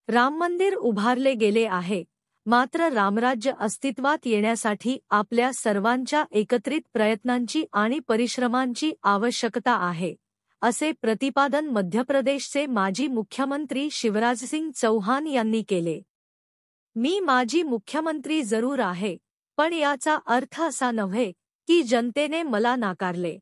राम मंदिर उभारले गेले आहे, मात्र रामराज्य अस्तित्वात येण्यासाठी आपल्या सर्वांच्या एकत्रित प्रयत्नांची आणि परिश्रमांची आवश्यकता आहे, असे प्रतिपादन मध्य प्रदेशचे माजी मुख्यमंत्री शिवराजसिंग चौहान यांनी केले. मी माजी मुख्यमंत्री जरूर आहे, पण याचा अर्थ असा नव्हे की जनतेने मला नाकारले.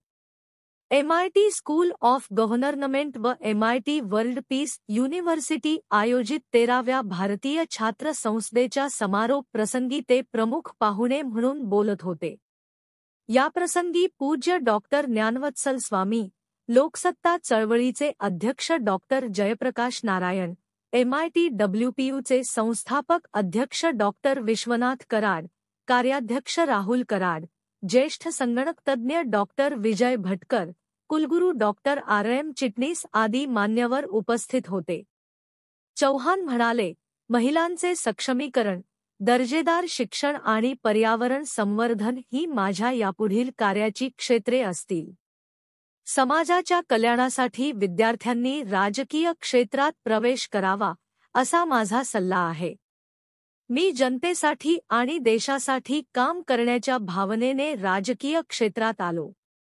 MIT स्कूल ऑफ गव्हर्नमेंट व MIT वर्ल्ड पीस युनिव्हर्सिटी आयोजित 13व्या भारतीय छात्र संसदेच्या समारोप प्रसंगी ते प्रमुख पाहुणे म्हणून बोलत होते. याप्रसंगी पूज्य डॉक्टर ज्ञानवत्सल स्वामी, लोकसत्ता चळवळीचे अध्यक्ष डॉक्टर जयप्रकाश नारायण, MIT WPUचे संस्थापक अध्यक्ष डॉक्टर विश्वनाथ कराड, कार्याध्यक्ष राहुल कराड, ज्येष्ठ संगणकतज्ञ डॉक्टर विजय भटकर, कुलगुरू डॉक्टर RM चिटणीस आदी मान्यवर उपस्थित होते. चौहान म्हणाले, महिलांचे सक्षमीकरण, दर्जेदार शिक्षण आणि पर्यावरण संवर्धन ही माझ्या यापुढील कार्याची क्षेत्रे असतील. समाजाच्या कल्याणासाठी विद्यार्थ्यांनी राजकीय क्षेत्रात प्रवेश करावा, असा माझा सल्ला आहे. मी जनतेसाठी आणि देशासाठी काम करण्याच्या भावनेने राजकीय क्षेत्रात आलो.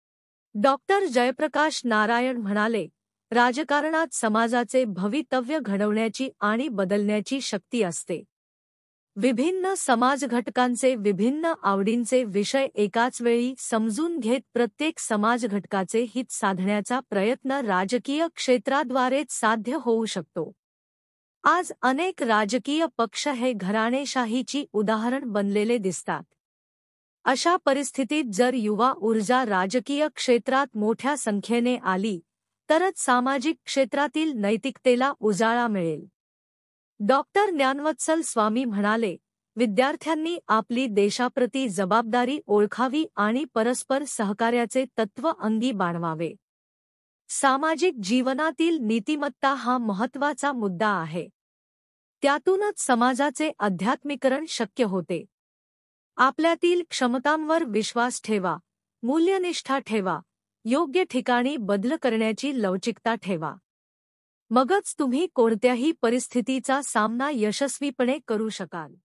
डॉक्टर जयप्रकाश नारायण म्हणाले, राजकारणात समाजाचे भवितव्य घडवण्याची आणि बदलण्याची शक्ती असते. विभिन्न समाजघटकांचे विभिन्न आवडींचे विषय एकाच वेळी समजून घेत प्रत्येक समाजघटकाचे हित साधण्याचा प्रयत्न राजकीय क्षेत्राद्वारेच साध्य होऊ शकतो. आज अनेक राजकीय पक्ष हे घराणेशाहीची उदाहरण बनलेले दिसतात. अशा परिस्थितीत जर युवा ऊर्जा राजकीय क्षेत्रात मोठ्या संख्येने आली, तरच सामाजिक क्षेत्रातील नैतिकतेला उजाळा मिळेल. डॉक्टर ज्ञानवत्सल स्वामी म्हणाले, विद्यार्थ्यांनी आपली देशाप्रती जबाबदारी ओळखावी आणि परस्पर सहकार्याचे तत्त्व अंगी बाणवावे. सामाजिक जीवनातील नीतिमत्ता हा महत्त्वाचा मुद्दा आहे. त्यातूनच समाजाचे अध्यात्मीकरण शक्य होते. आपल्यातील क्षमतांवर विश्वास ठेवा, मूल्यनिष्ठा ठेवा, योग्य ठिकाणी बदल करण्याची लवचिकता ठेवा. मगच तुम्ही कोणत्याही परिस्थितीचा सामना यशस्वीपणे करू शकाल.